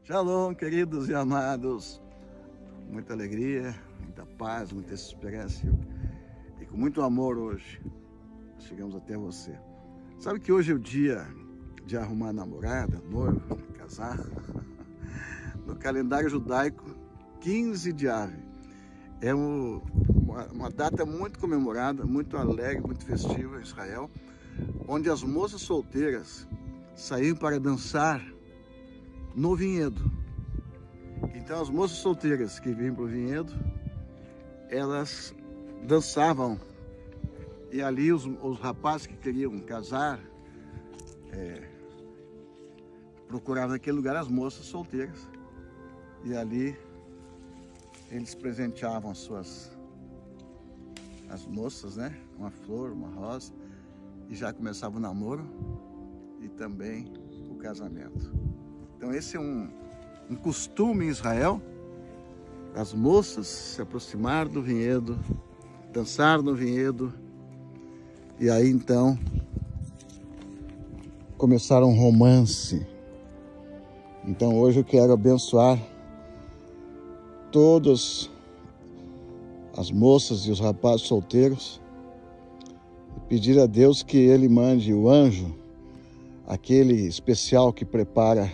Shalom, queridos e amados. Muita alegria, muita paz, muita esperança e com muito amor hoje chegamos até você. Sabe que hoje é o dia de arrumar namorada, noivo, casar? No calendário judaico, 15 de Av. É uma data muito comemorada, muito alegre, muito festiva em Israel, onde as moças solteiras saíam para dançar no vinhedo. Então as moças solteiras que vinham para o vinhedo, elas dançavam, e ali os rapazes que queriam casar procuravam naquele lugar as moças solteiras, e ali eles presenteavam as moças, né? Uma flor, uma rosa, e já começava o namoro e também o casamento. Então esse é um costume em Israel, as moças se aproximar do vinhedo, dançar no vinhedo, e aí então começaram um romance. Então hoje eu quero abençoar todas as moças e os rapazes solteiros e pedir a Deus que Ele mande o anjo, aquele especial que prepara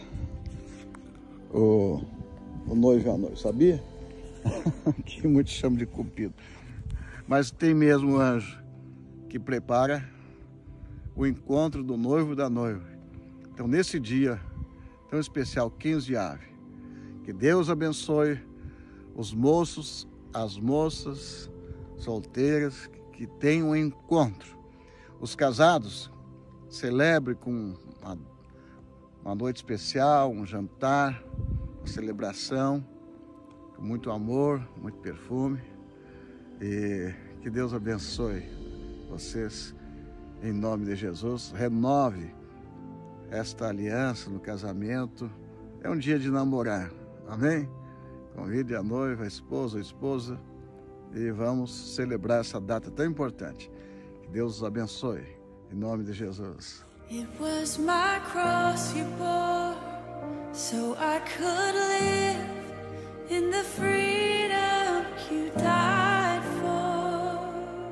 o noivo e a noiva, sabia? Que muitos chamam de cupido. Mas tem mesmo um anjo que prepara o encontro do noivo e da noiva. Então nesse dia tão especial, 15 de Av, que Deus abençoe os moços, as moças solteiras que tenham um encontro. Os casados celebrem com uma noite especial, um jantar, uma celebração, com muito amor, muito perfume. E que Deus abençoe vocês em nome de Jesus. Renove esta aliança no casamento. É um dia de namorar, amém? Convide a noiva, a esposa, e vamos celebrar essa data tão importante. Que Deus os abençoe, em nome de Jesus. It was my cross you bore, so I could live in the freedom you died for.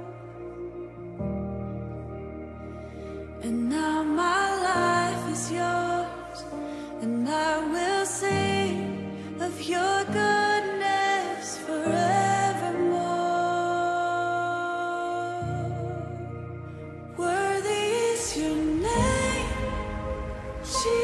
And now my life is yours, and I will sing of your goodness forevermore. Worthy is your name, Jesus.